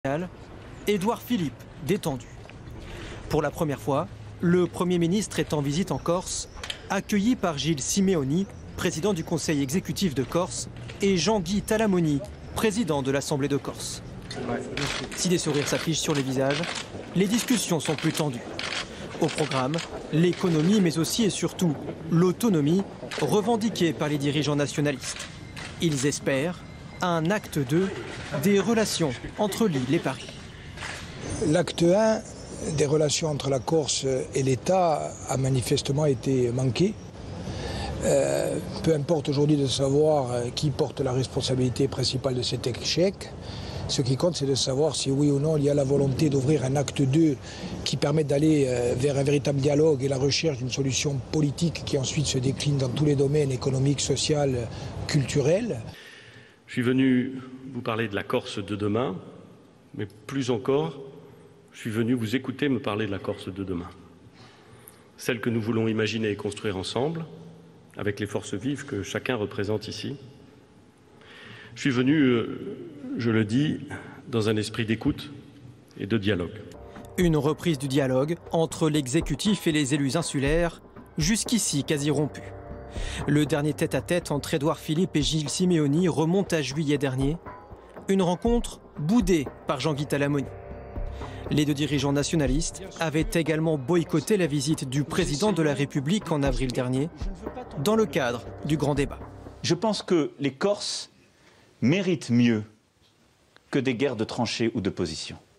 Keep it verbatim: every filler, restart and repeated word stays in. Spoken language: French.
Édouard Philippe, détendu. Pour la première fois, le Premier ministre est en visite en Corse, accueilli par Gilles Simeoni, président du Conseil exécutif de Corse, et Jean-Guy Talamoni, président de l'Assemblée de Corse. Si des sourires s'affichent sur les visages, les discussions sont plus tendues. Au programme, l'économie, mais aussi et surtout l'autonomie, revendiquée par les dirigeants nationalistes. Ils espèrent un acte deux des relations entre l'île et Paris. L'acte un des relations entre la Corse et l'État a manifestement été manqué. Euh, peu importe aujourd'hui de savoir qui porte la responsabilité principale de cet échec. Ce qui compte, c'est de savoir si oui ou non il y a la volonté d'ouvrir un acte deux qui permette d'aller vers un véritable dialogue et la recherche d'une solution politique qui ensuite se décline dans tous les domaines économiques, sociaux, culturels. Je suis venu vous parler de la Corse de demain, mais plus encore, je suis venu vous écouter me parler de la Corse de demain. Celle que nous voulons imaginer et construire ensemble, avec les forces vives que chacun représente ici. Je suis venu, je le dis, dans un esprit d'écoute et de dialogue. Une reprise du dialogue entre l'exécutif et les élus insulaires, jusqu'ici quasi rompus. Le dernier tête-à-tête entre Édouard Philippe et Gilles Simeoni remonte à juillet dernier. Une rencontre boudée par Jean-Guy Talamoni. Les deux dirigeants nationalistes avaient également boycotté la visite du président de la République en avril dernier, dans le cadre du grand débat. Je pense que les Corses méritent mieux que des guerres de tranchées ou de positions.